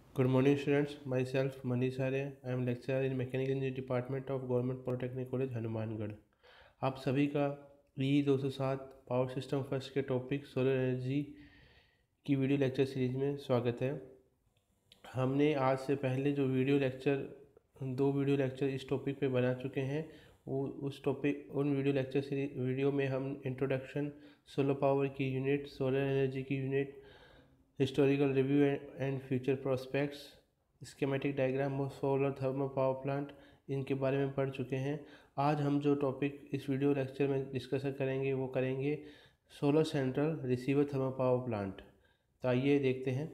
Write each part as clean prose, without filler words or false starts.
Good morning, students. Myself, Manish Arya. I am lecturer in Mechanical Engineering Department of Government Polytechnic College, Hanumangarh. आप सभी का E207 power system first के topic solar energy की video lecture series में स्वागत है। हमने आज से पहले जो दो वीडियो लेक्चर इस टॉपिक पे बना चुके हैं, वो उन वीडियो में हम इंट्रोडक्शन, सोलर पावर की यूनिट, सोलर एनर्जी की unit, historical review and future prospects, schematic diagram of solar thermal power plant, इनके बारे में पढ़ चुके हैं। आज हम जो टॉपिक इस वीडियो लेक्चर में डिस्कशन करेंगे वो करेंगे solar central receiver thermal power plant. तो आइए देखते हैं।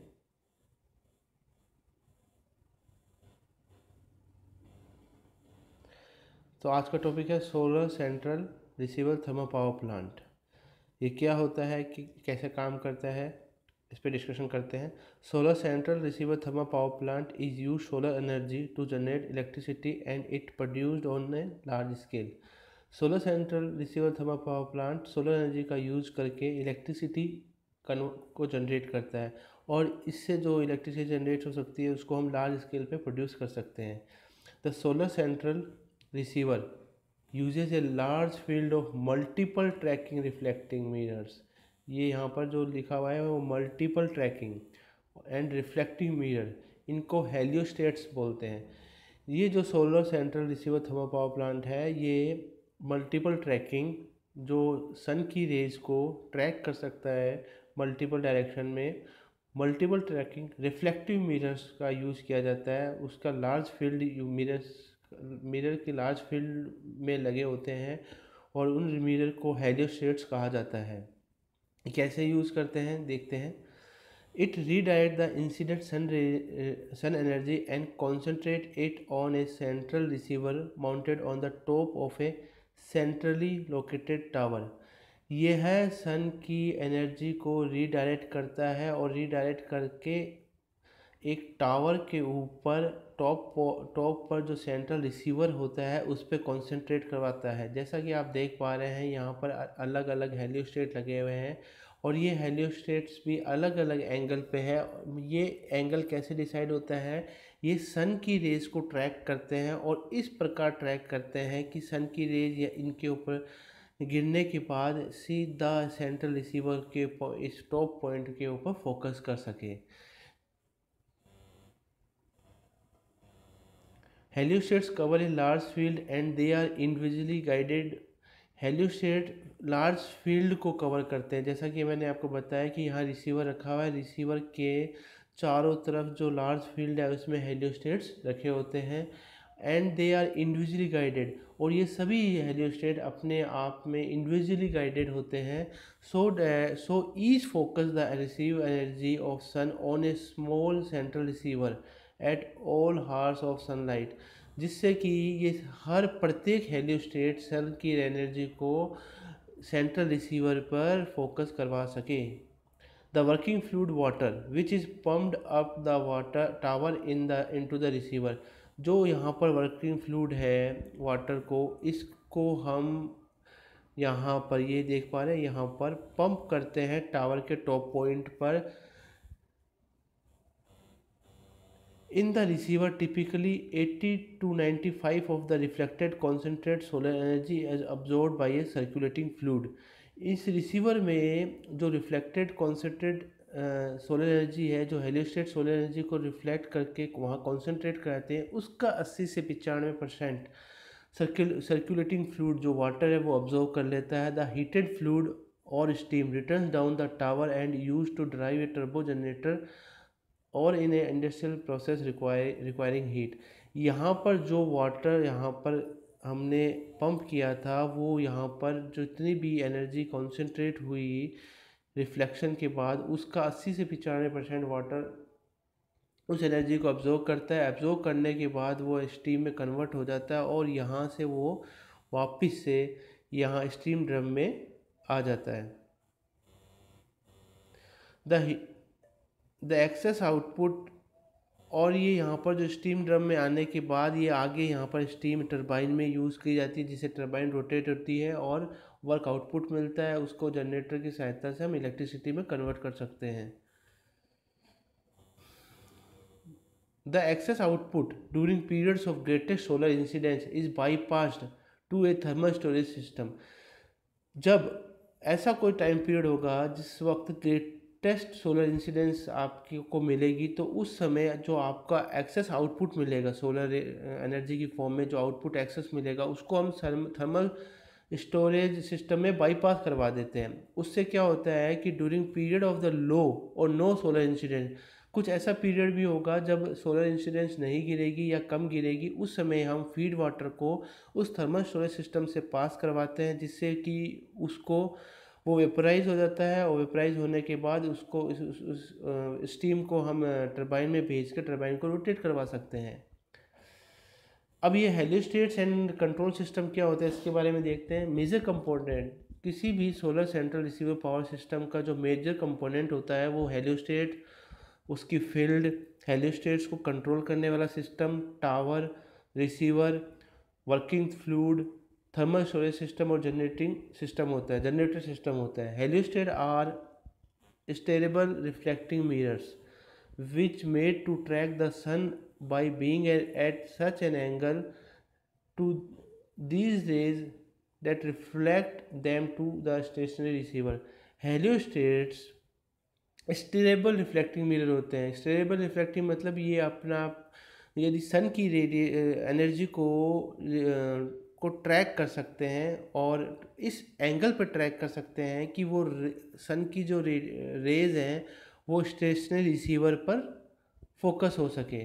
तो आज का टॉपिक है solar central receiver thermal power plant. ये क्या होता है, कि कैसे काम करता है, इस पर डिस्कशन करते हैं। Solar central receiver thermal power plant is use solar energy to generate electricity and it produced on a large scale. Solar central receiver thermal power plant solar energy का यूज करके इलेक्ट्रिसिटी को generate करता है, और इससे जो electricity generate हो सकती है उसको हम लार्ज स्केल पे प्रोड्यूस कर सकते हैं। The solar central receiver uses a large field of multiple tracking reflecting mirrors। ये यहाँ पर जो लिखा हुआ है वो multiple tracking and reflecting mirror, इनको हेलियोस्टेट्स बोलते हैं। ये जो solar central receiver thermal power plant है, ये मल्टीपल ट्रैकिंग, जो सन की रेज को ट्रैक कर सकता है मल्टीपल डायरेक्शन में, मल्टीपल ट्रैकिंग रिफ्लेक्टिव मिरर्स का यूज़ किया जाता है। उसका लार्ज फील्ड मिरर के लार्ज फील्ड में लगे होते हैं, और उन मिरर को हेलियोस्टेट्स कहा जाता है। कैसे यूज़ करते हैं देखते हैं। It redirect the incident sun energy and concentrate it on a central receiver mounted on the top of a centrally located tower. यह सन की एनर्जी को रीडायरेक्ट करता है और रीडायरेक्ट करके एक टावर के ऊपर टॉप पर जो सेंट्रल रिसीवर होता है उस पर कॉन्सेंट्रेट करवाता है। जैसा कि आप देख पा रहे हैं, यहाँ पर अलग अलग हेलियोस्टेट लगे हुए हैं, और ये हेलियोस्टेट्स भी अलग अलग एंगल पे है। ये एंगल कैसे डिसाइड होता है, ये सन की रेज को ट्रैक करते हैं, और इस प्रकार ट्रैक करते हैं कि सन की रेज या इनके ऊपर गिरने के बाद सीधा सेंट्रल रिसीवर के इस टॉप पॉइंट के ऊपर फोकस कर सके। Heliostats cover a large field and they are individually guided. Heliostat large field को कवर करते हैं। जैसा कि मैंने आपको बताया कि यहाँ रिसीवर रखा हुआ है, रिसीवर के चारों तरफ जो लार्ज फील्ड है उसमें हेलियोस्टेट्स रखे होते हैं, and they are individually guided, और ये सभी हेलियोस्टेट अपने आप में इंडिविजुअली गाइडेड होते हैं। So each focus the receive energy of sun on a small central receiver at all hours of sunlight, जिससे कि ये हर प्रत्येक हेलियोस्टेट सन की एनर्जी को सेंट्रल रिसीवर पर फोकस करवा सके। The working fluid water which is pumped up the water tower into the receiver. जो यहाँ पर वर्किंग फ्लूइड है वाटर को, इसको हम यहाँ पर ये देख पा रहे हैं, यहाँ पर पंप करते हैं टावर के टॉप पॉइंट पर। In the receiver, typically 80 to 95 of the reflected concentrated solar energy is absorbed by a circulating fluid। इस रिसीवर में जो रिफ्लेक्टेड कॉन्सेंट्रेट सोलर एनर्जी है, जो हेलियोस्टेट सोलर एनर्जी को रिफ्लेक्ट करके वहाँ कॉन्सेंट्रेट कराते हैं, उसका 80 से 95% सर्कुलेटिंग फ्लूइड जो वाटर है वो ऑब्जॉर्व कर लेता है। द हीटेड फ्लूइड और steam return down the tower and use to drive a turbo generator और in a industrial process requiring heat. यहाँ पर जो वाटर यहाँ पर हमने पंप किया था, वो यहाँ पर जितनी भी एनर्जी कॉन्सेंट्रेट हुई रिफ्लेक्शन के बाद, उसका 80 से 95% वाटर उस एनर्जी को ऑब्जर्व करता है। ऑब्जर्व करने के बाद वो स्टीम में कन्वर्ट हो जाता है, और यहाँ से वो वापस से यहाँ स्टीम ड्रम में आ जाता है। द एक्सेस आउटपुट, और ये यहाँ पर जो स्टीम ड्रम में आने के बाद ये आगे यहाँ पर स्टीम टरबाइन में यूज़ की जाती है, जिससे टरबाइन रोटेट होती है और वर्क आउटपुट मिलता है। उसको जनरेटर की सहायता से हम इलेक्ट्रिसिटी में कन्वर्ट कर सकते हैं। The excess output during periods of greatest solar incidence is bypassed to a thermal storage system. जब ऐसा कोई टाइम पीरियड होगा जिस वक्त ग्रेटेस्ट सोलर इंसिडेंस आपकी को मिलेगी, तो उस समय जो आपका एक्सेस आउटपुट मिलेगा सोलर एनर्जी की फॉर्म में, जो आउटपुट एक्सेस मिलेगा उसको हम थर्मल स्टोरेज सिस्टम में बाईपास करवा देते हैं। उससे क्या होता है कि during period of the low और नो सोलर इंसिडेंट, कुछ ऐसा पीरियड भी होगा जब सोलर इंसिडेंस नहीं गिरेगी या कम गिरेगी, उस समय हम फीड वाटर को उस थर्मल स्टोरेज सिस्टम से पास करवाते हैं, जिससे कि उसको वो वेपराइज हो जाता है, और वेपराइज होने के बाद उसको उस स्टीम को हम टरबाइन में भेज कर टरबाइन को रोटेट करवा सकते हैं। अब ये हेलियोस्टेट्स एंड कंट्रोल सिस्टम क्या होता है इसके बारे में देखते हैं। मेजर कंपोनेंट किसी भी solar central receiver power system का जो मेजर कंपोनेंट होता है वो हेलियोस्टेट, उसकी फील्ड, हेलियोस्टेट्स को कंट्रोल करने वाला system, tower, receiver, working fluid, thermal storage system और जनरेटिंग सिस्टम होता है, जनरेटर सिस्टम होता है। Heliostat are steerable reflecting mirrors which made to track the sun by being at such an angle to these rays that reflect them to the stationary receiver. Heliostats steerable reflecting mirror होते हैं। स्टेरेबल reflecting मतलब ये अपना यदि सन की energy को track कर सकते हैं और इस एंगल पर ट्रैक कर सकते हैं कि वो सन की जो रेज हैं वो स्टेशनरी रिसीवर पर फोकस हो सके।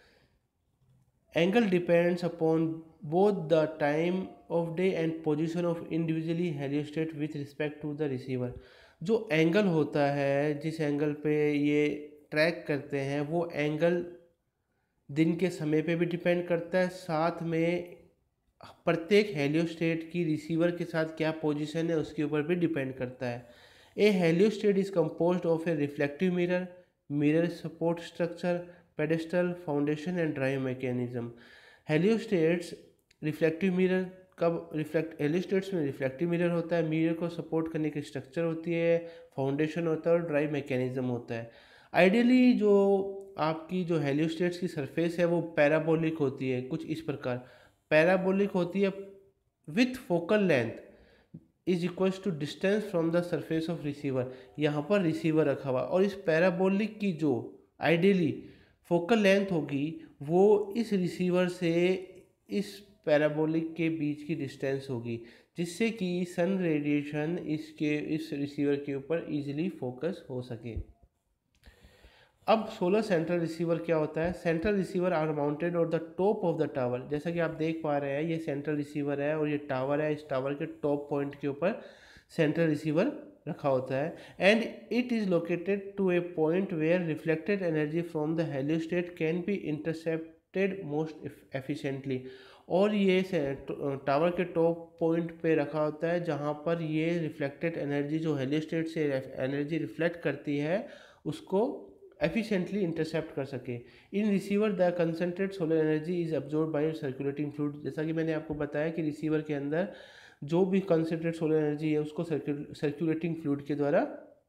Angle depends upon both the time of day and position of individually heliostat with respect to the receiver. जो एंगल होता है, जिस एंगल पे ये ट्रैक करते हैं, वो एंगल दिन के समय पे भी डिपेंड करता है, साथ में प्रत्येक हेलियोस्टेट की रिसीवर के साथ क्या पोजीशन है उसके ऊपर भी डिपेंड करता है। A heliostat is composed of a reflective mirror, mirror support structure, pedestal, foundation and drive mechanism. Heliostats reflective mirror heliostats में रिफ्लेक्टिव मिरर होता है, मिरर को सपोर्ट करने की स्ट्रक्चर होती है, फाउंडेशन होता है और ड्राइव मैकेनिज्म होता है। आइडियली जो आपकी जो हेलियोस्टेट्स की सरफेस है वो पैराबोलिक होती है, कुछ इस प्रकार पैराबोलिक होती है with focal length is equals to distance from the surface of receiver. यहाँ पर रिसीवर रखा हुआ और इस पैराबोलिक की जो आइडियली फोकल लेंथ होगी वो इस रिसीवर से इस पैराबोलिक के बीच की डिस्टेंस होगी, जिससे कि सन रेडिएशन इस रिसीवर के ऊपर इजीली फोकस हो सके। अब सोलर सेंट्रल रिसीवर क्या होता है। Central receiver are mounted on the top of the tower. जैसा कि आप देख पा रहे हैं ये सेंट्रल रिसीवर है और ये टावर है, इस टावर के टॉप पॉइंट के ऊपर सेंट्रल रिसीवर रखा होता है and it is located to a point where reflected energy from the heliostat can be intercepted most efficiently. और ये टावर के टॉप पॉइंट पे रखा होता है जहाँ पर ये रिफ्लेक्टेड एनर्जी जो हेलियोस्टेट से एनर्जी रिफ्लेक्ट करती है उसको एफिशिएंटली इंटरसेप्ट कर सके। In receiver the concentrate solar energy is absorb by circulating fluid. जैसा कि मैंने आपको बताया कि रिसीवर के अंदर जो भी कंसनट्रेट सोलर एनर्जी है उसको सर्कुलेटिंग फ्लूइड के द्वारा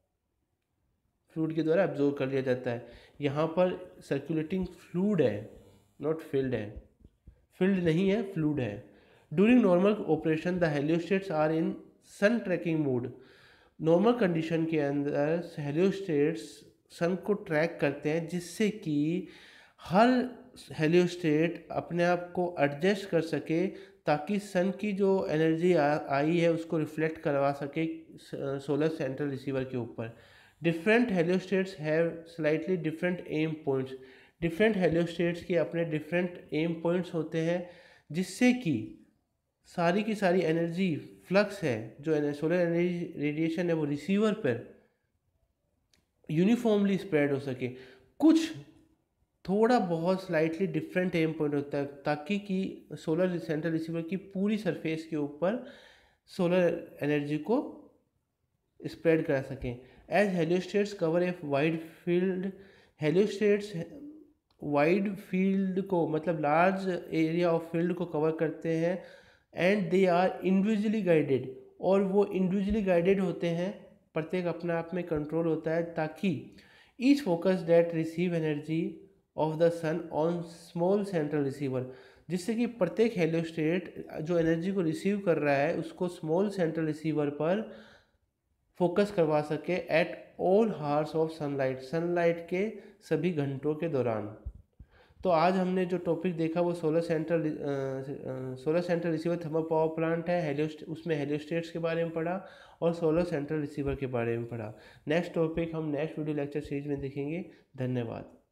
अब्जॉर्ब कर लिया जाता है। यहाँ पर सर्कुलेटिंग फ्लूइड है, नॉट फील्ड है, फील्ड नहीं है, फ्लूइड है। During normal operation the heliostats are in sun tracking mode. Normal condition के अंदर हेलियोस्टेट्स सन को ट्रैक करते हैं, जिससे कि हर हेलियोस्टेट अपने आप को एडजस्ट कर सके ताकि सन की जो एनर्जी आई है उसको रिफ्लेक्ट करवा सके सोलर सेंट्रल रिसीवर के ऊपर। Different heliostats have slightly different aim points. Different heliostats के अपने डिफरेंट एम पॉइंट्स होते हैं, जिससे कि सारी की सारी एनर्जी फ्लक्स है, जो सोलर एनर्जी रेडिएशन है वो रिसीवर पर यूनिफॉर्मली स्प्रेड हो सके। कुछ थोड़ा बहुत स्लाइटली डिफरेंट एम पॉइंट होता है ताकि कि सोलर सेंट्रल रिसीवर की पूरी सरफेस के ऊपर सोलर एनर्जी को स्प्रेड करा सकें। As heliostats cover a wide field, heliostats wide field को मतलब लार्ज एरिया ऑफ फील्ड को कवर करते हैं and they are individually guided, और वो इंडिविजुअली गाइडेड होते हैं, प्रत्येक अपने आप में कंट्रोल होता है ताकि each focus that receive energy of the sun on small central receiver, जिससे कि प्रत्येक हेलियोस्टेट जो एनर्जी को रिसीव कर रहा है उसको स्मॉल सेंट्रल रिसीवर पर फोकस करवा सके at all hours of sunlight, sunlight के सभी घंटों के दौरान। तो आज हमने जो टॉपिक देखा वो solar central receiver thermal power plant है, उसमें हेलियोस्टेट्स के बारे में पढ़ा और सोलर सेंट्रल रिसीवर के बारे में पढ़ा। नेक्स्ट टॉपिक हम नेक्स्ट वीडियो लेक्चर सीरीज में देखेंगे। धन्यवाद।